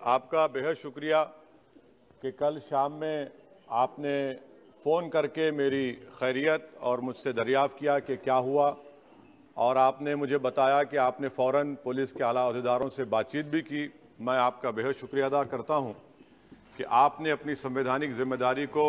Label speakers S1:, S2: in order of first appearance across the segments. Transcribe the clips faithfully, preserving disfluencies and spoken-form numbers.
S1: आपका बेहद शुक्रिया कि कल शाम में आपने फ़ोन करके मेरी खैरियत और मुझसे दरियाफ़्त किया कि क्या हुआ, और आपने मुझे बताया कि आपने फ़ौरन पुलिस के आला अहदेदारों से बातचीत भी की। मैं आपका बेहद शुक्रिया अदा करता हूं कि आपने अपनी संवैधानिक जिम्मेदारी को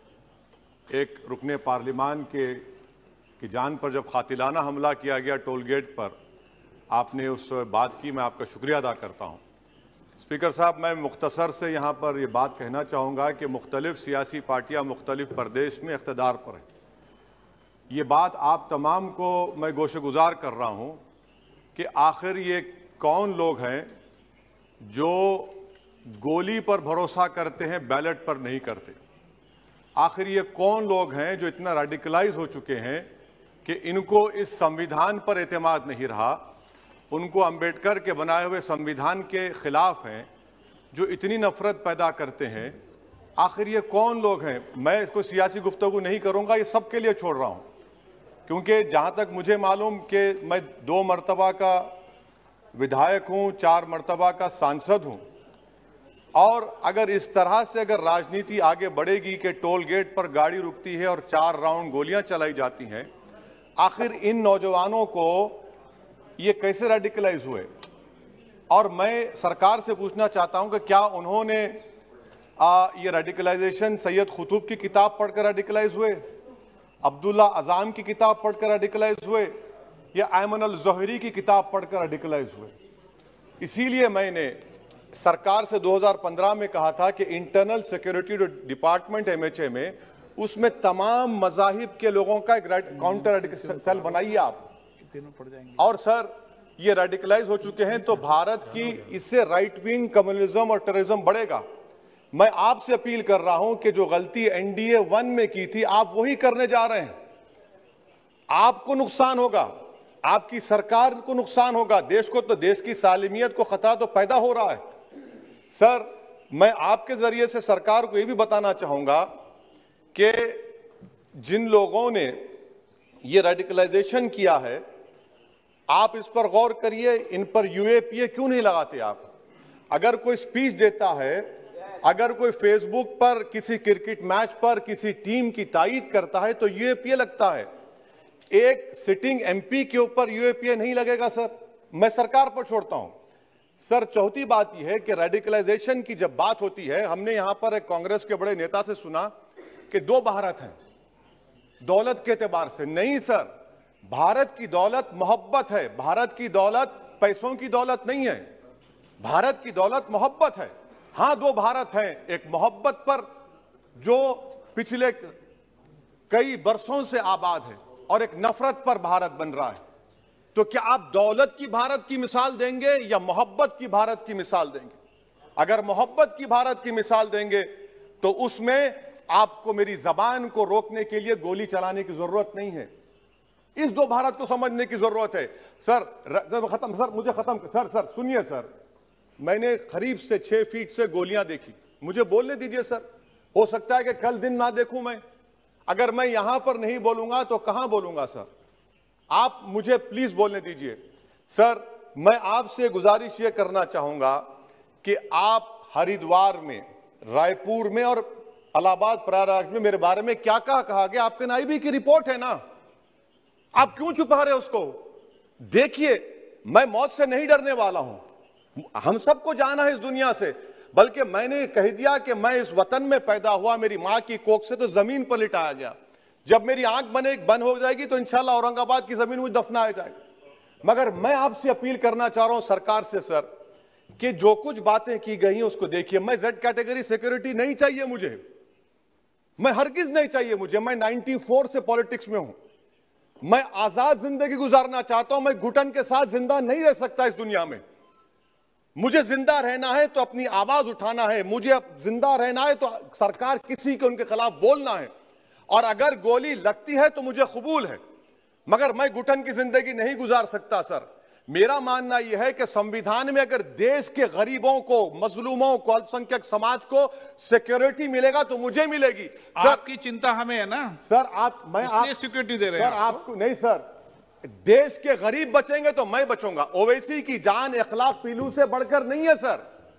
S1: एक रुकने पार्लिमान के की जान पर जब कातिलाना हमला किया गया टोल गेट पर, आपने उस बात की। मैं आपका शुक्रिया अदा करता हूं। स्पीकर साहब, मैं मुख्तसर से यहाँ पर ये बात कहना चाहूँगा कि मुख्तलिफ सियासी पार्टियाँ मुख्तलिफ प्रदेश में इक़्तिदार पर हैं। ये बात आप तमाम को मैं गोशेगुजार कर रहा हूँ कि आखिर ये कौन लोग हैं जो गोली पर भरोसा करते हैं, बैलेट पर नहीं करते। आखिर ये कौन लोग हैं जो इतना रेडिकलाइज हो चुके हैं कि इनको इस संविधान पर एतमाद नहीं रहा, उनको अंबेडकर के बनाए हुए संविधान के खिलाफ हैं, जो इतनी नफरत पैदा करते हैं। आखिर ये कौन लोग हैं? मैं इसको सियासी गुफ्तगू नहीं करूंगा, ये सबके लिए छोड़ रहा हूं, क्योंकि जहां तक मुझे मालूम कि मैं दो मरतबा का विधायक हूं, चार मरतबा का सांसद हूं, और अगर इस तरह से अगर राजनीति आगे बढ़ेगी कि टोल गेट पर गाड़ी रुकती है और चार राउंड गोलियां चलाई जाती हैं, आखिर इन नौजवानों को ये कैसे रेडिकलाइज हुए? और मैं सरकार से पूछना चाहता हूं कि क्या उन्होंने आ, ये रेडिकलाइजेशन सैयद कुतुब की किताब पढ़कर रेडिकलाइज हुए, अब्दुल्ला अजाम की किताब पढ़कर रेडिकलाइज हुए, या अयमन अल ज़ोहरी की किताब पढ़कर रेडिकलाइज हुए? इसीलिए मैंने सरकार से दो हज़ार पंद्रह में कहा था कि internal security department M H A में उसमें तमाम मजाहिब के लोगों का एक काउंटर रेडिकल सेल बनाइए आप। और सर, ये रेडिकलाइज हो चुके हैं तो भारत की इससे राइट विंग कम्युनिज्म और टेररिज्म बढ़ेगा। मैं आपसे अपील कर रहा हूं कि जो गलती एन डी ए वन में की थी, आप वही करने जा रहे हैं। आपको नुकसान होगा, आपकी सरकार को नुकसान होगा, देश को तो, देश की सालिमियत को खतरा तो पैदा हो रहा है। सर, मैं आपके जरिए से सरकार को यह भी बताना चाहूंगा कि जिन लोगों ने ये रेडिकलाइजेशन किया है, आप इस पर गौर करिए, इन पर यू ए पी ए क्यों नहीं लगाते आप? अगर कोई स्पीच देता है, अगर कोई फेसबुक पर किसी क्रिकेट मैच पर किसी टीम की तायीद करता है तो यू ए पी ए लगता है। एक सिटिंग एम पी के ऊपर यू ए पी ए नहीं लगेगा सर। मैं सरकार पर छोड़ता हूं। सर, चौथी बात यह है कि रेडिकलाइजेशन की जब बात होती है, हमने यहां पर एक कांग्रेस के बड़े नेता से सुना कि दो भारत हैं दौलत के एतबार से। नहीं सर, भारत की दौलत मोहब्बत है। भारत की दौलत पैसों की दौलत नहीं है, भारत की दौलत मोहब्बत है। हां, दो भारत हैं, एक मोहब्बत पर जो पिछले कई बरसों से आबाद है, और एक नफरत पर भारत बन रहा है। तो क्या आप दौलत की भारत की मिसाल देंगे या मोहब्बत की भारत की मिसाल देंगे? अगर मोहब्बत की भारत की मिसाल देंगे तो उसमें आपको मेरी जबान को रोकने के लिए गोली चलाने की जरूरत नहीं है। इस दो भारत को समझने की जरूरत है। सर, खत्म सर, मुझे खत्म सर सर सुनिए सर, मैंने करीब से छह फीट से गोलियां देखी, मुझे बोलने दीजिए सर। हो सकता है कि कल दिन ना देखूं मैं। अगर मैं यहां पर नहीं बोलूंगा तो कहां बोलूंगा सर? आप मुझे प्लीज बोलने दीजिए। सर, मैं आपसे गुजारिश यह करना चाहूंगा कि आप हरिद्वार में, रायपुर में और इलाहाबाद प्रयागराज में मेरे बारे में क्या कहा कहा गया, आपके नाईबी की रिपोर्ट है ना, आप क्यों छुपा रहे उसको? देखिए, मैं मौत से नहीं डरने वाला हूं, हम सबको जाना है इस दुनिया से। बल्कि मैंने कह दिया कि मैं इस वतन में पैदा हुआ, मेरी मां की कोख से तो जमीन पर लिटाया गया। जब मेरी आंख बने बंद हो जाएगी तो इंशाल्लाह औरंगाबाद की जमीन मुझे दफनाया जाएगा। मगर मैं आपसे अपील करना चाह रहा हूं सरकार से सर, कि जो कुछ बातें की गई हैं उसको देखिए। मैं जेड कैटेगरी सिक्योरिटी नहीं चाहिए मुझे, मैं हरगिज नहीं चाहिए मुझे। मैं चौरानवे से पॉलिटिक्स में हूं, मैं आजाद जिंदगी गुजारना चाहता हूं। मैं घुटन के साथ जिंदा नहीं रह सकता इस दुनिया में। मुझे जिंदा रहना है तो अपनी आवाज उठाना है, मुझे जिंदा रहना है तो सरकार किसी के उनके खिलाफ बोलना है, और अगर गोली लगती है तो मुझे कबूल है, मगर मैं घुटन की जिंदगी नहीं गुजार सकता सर। मेरा मानना यह है कि संविधान में अगर देश के गरीबों को, मजलूमों को, अल्पसंख्यक समाज को सिक्योरिटी मिलेगा तो मुझे मिलेगी। सर,
S2: आपकी चिंता हमें है ना
S1: सर। आप मैं आप
S2: सिक्योरिटी दे रहे हैं
S1: सर, आपको नहीं सर। देश के गरीब बचेंगे तो मैं बचूंगा। ओवैसी की जान इखलाक पीलू से बढ़कर नहीं है सर।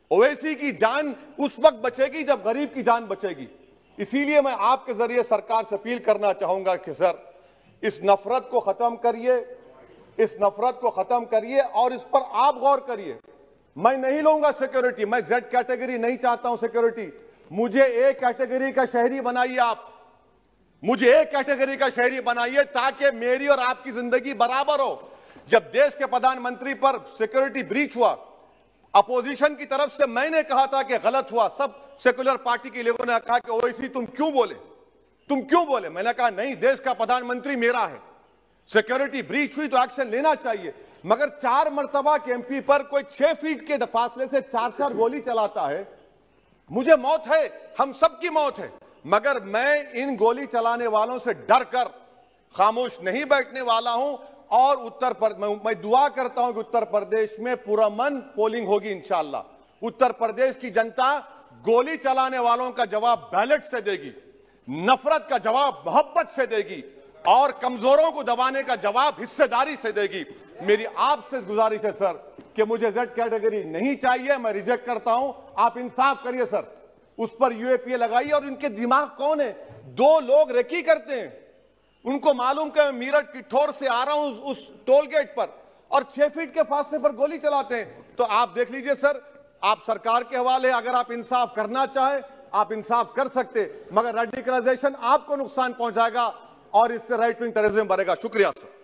S1: ओवैसी की जान उस वक्त बचेगी जब गरीब की जान बचेगी। इसीलिए मैं आपके जरिए सरकार से अपील करना चाहूंगा कि सर, इस नफरत को खत्म करिए, इस नफरत को खत्म करिए और इस पर आप गौर करिए। मैं नहीं लूंगा सिक्योरिटी, मैं जेड कैटेगरी नहीं चाहता हूं सिक्योरिटी। मुझे ए कैटेगरी का शहरी बनाइए, आप मुझे ए कैटेगरी का शहरी बनाइए ताकि मेरी और आपकी जिंदगी बराबर हो। जब देश के प्रधानमंत्री पर सिक्योरिटी ब्रीच हुआ, अपोजिशन की तरफ से मैंने कहा था कि गलत हुआ, सब सेकुलर पार्टी के लोगों ने कहा कि ओवैसी तुम क्यों बोले, तुम क्यों बोले। मैंने कहा नहीं, देश का प्रधानमंत्री मेरा है, सिक्योरिटी ब्रीच हुई तो एक्शन लेना चाहिए। मगर चार मर्तबा के एमपी पर कोई छह फीट के फासले से चार चार गोली चलाता है। मुझे मौत है, हम सबकी मौत है, मगर मैं इन गोली चलाने वालों से डर कर खामोश नहीं बैठने वाला हूं। और उत्तर प्रदेश मैं, मैं दुआ करता हूं कि उत्तर प्रदेश में पुरअमन पोलिंग होगी इंशाअल्लाह। उत्तर प्रदेश की जनता गोली चलाने वालों का जवाब बैलेट से देगी, नफरत का जवाब मोहब्बत से देगी और कमजोरों को दबाने का जवाब हिस्सेदारी से देगी। मेरी आपसे गुजारिश है सर कि मुझे जेड कैटेगरी नहीं चाहिए, मैं रिजेक्ट करता हूं। आप इंसाफ करिए सर, उस पर यूएपीए लगाइए। और इनके दिमाग कौन है? दो लोग रेकी करते हैं, उनको मालूम कि मैं मीरठ किठौर से आ रहा हूं उस, उस टोल गेट पर, और छह फीट के फासले पर गोली चलाते हैं। तो आप देख लीजिए सर, आप सरकार के हवाले, अगर आप इंसाफ करना चाहे आप इंसाफ कर सकते, मगर रेडिकलाइजेशन आपको नुकसान पहुंचाएगा और इससे राइट विंग टेररिज्म बढ़ेगा। शुक्रिया सर।